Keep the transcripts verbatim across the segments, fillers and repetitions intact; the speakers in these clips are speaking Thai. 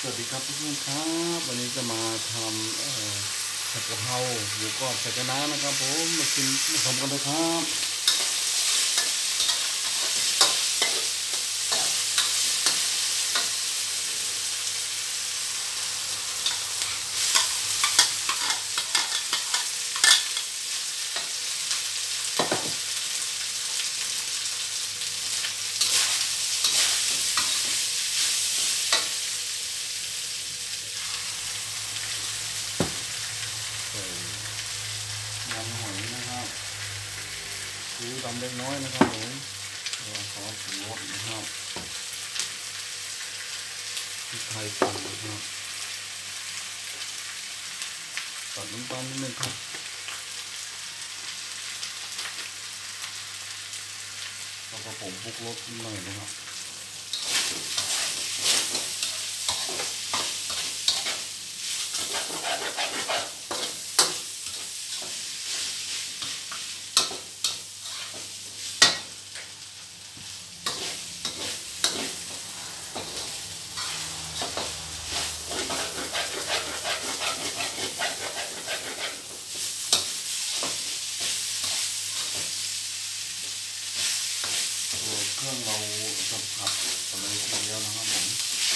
วัสดีครับทุกท่านครับวันนี้จะมาทำเอ่อผัดกะเพราหมูกรอบใส่กระน้านะครับผมมากินมาชมกันเลยครับน้ำหอยนะครับซื้อตำเล็กน้อยนะครับผมขอถึงรสนะครับพริกไทยป่นนะครับตัดน้ำตาลนิดนึงครับแล้วก็ผมปรุงรสนิดหน่อยนะครับเครื่องเราจะผัดกันเลยทีเดียวนะครับผม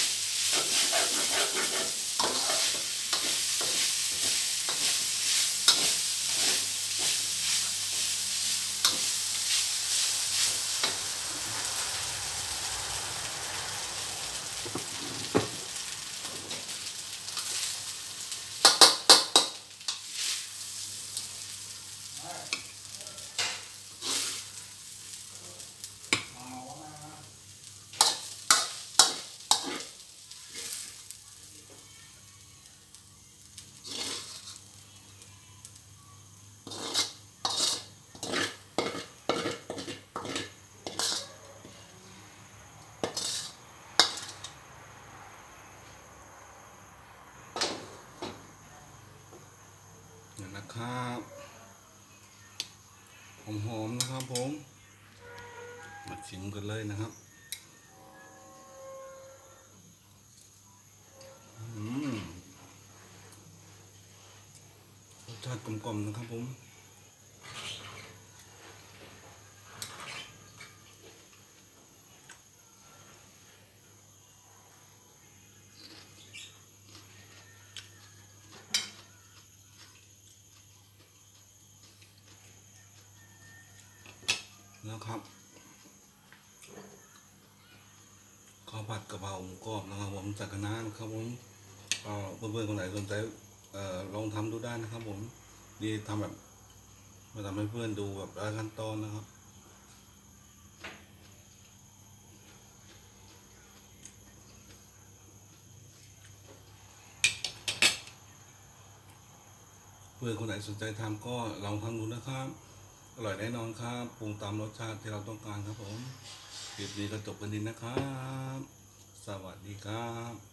นะครับหอมๆนะครับผมมาชิมกันเลยนะครับอืมรสชาติกลมๆนะครับผมนะครับข้าวผัดกะเพราหมูกรอบนะครับผมจากคณะนะครับผมก็เพื่อนๆคนไหนสนใจเอ่อลองทำดูได้นะครับผมดีทำแบบมาทำให้เพื่อนดูแบบรายขั้นตอนนะครับเพื่อนคนไหนสนใจทำก็ลองทำดูนะครับอร่อยแน่นอนครับปรุงตามรสชาติที่เราต้องการครับผมคลิปนี้ก็จบกันดีนะครับสวัสดีครับ